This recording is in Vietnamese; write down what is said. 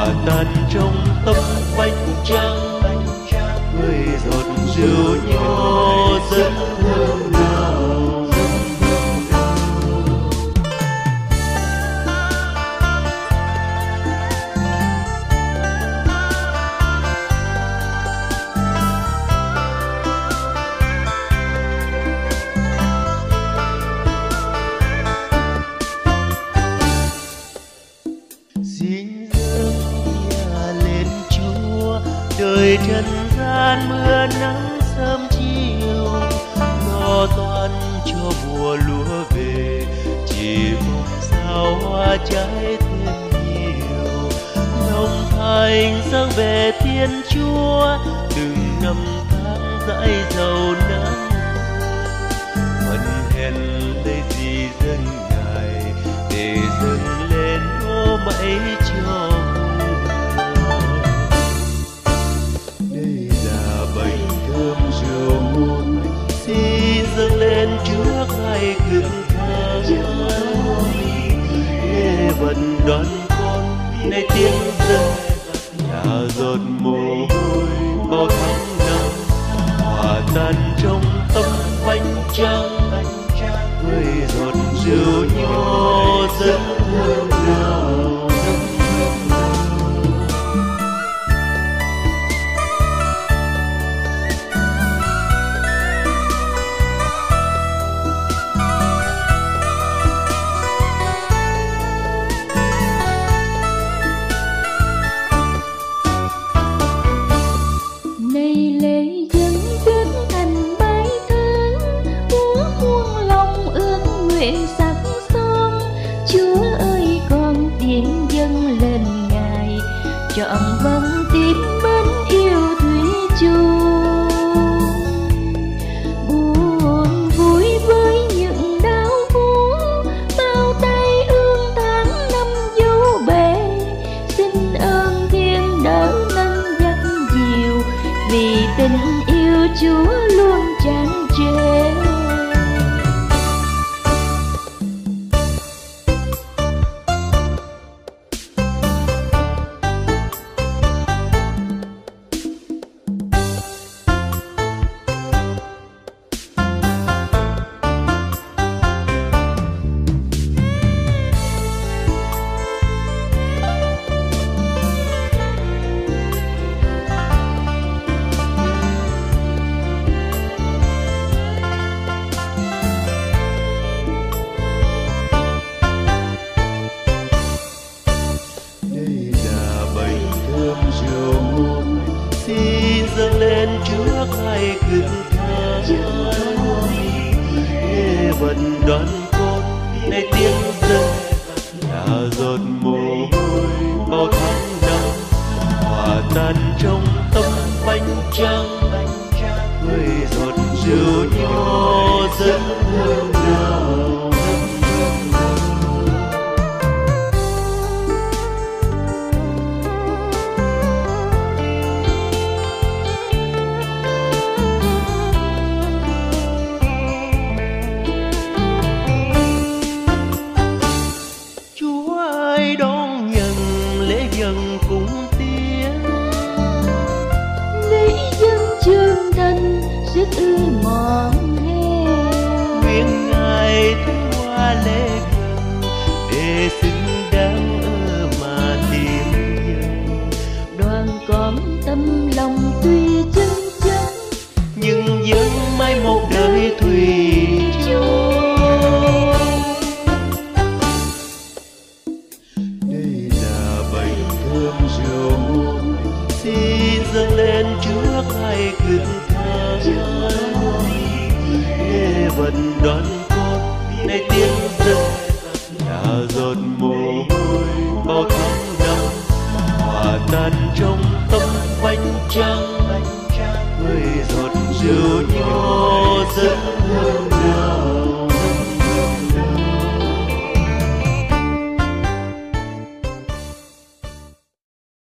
tan trong tấm bánh trắng, người giọt rượu nho dẫn hương nào. Đời trần gian mưa nắng sớm chiều, lo toan cho mùa lúa về, chỉ mong sao hoa trái thêm nhiều. Lòng thành dâng về Thiên Chúa, từng năm tháng dãi dầu nắng. Vẫn hẹn lấy gì dân Ngài, để dâng lên ô mãi cho. Xin dâng lên trước Ngài cực thơ, nghe vận đón con nay tiếng dân nhà giọt mồ hôi bao tháng năm, hòa tan trong tấm bánh trắng, người giọt rượu nho dẫn hương nào. Sắc son Chúa ơi, con tiếng dâng lên Ngài, trọn vâng tim mến yêu thủy chung. Buồn vui với những đau buồn, bao tay ương tháng năm dấu bề. Xin ơn Thiên đỡ nâng dắt dìu, vì tình yêu Chúa luôn tràn trề. Xin dâng lên trước Ngài cực thơ, nghe vận đón con nay tiếng dân nhà giọt mồ hôi bao tháng năm, hòa tan trong tấm bánh trắng, người giọt rượu nho dẫn hương nào. Đón nhận lễ dâng cùng tiếng, lễ dâng chương thành rất ư mòn he. Nguyện Ngài thương hoa lễ dâng, để xứng đáng ở mà tìm dâng. Đoàn con tâm lòng tuy chân chân, nhưng dâng mai một đời thủy chung. Xin dâng lên trước Ngài cực thơ, nghe vận đón con nay tiếng dân nhà giọt mồ hôi bao tháng năm, hòa tan trong tấm bánh trắng, người giọt rượu nho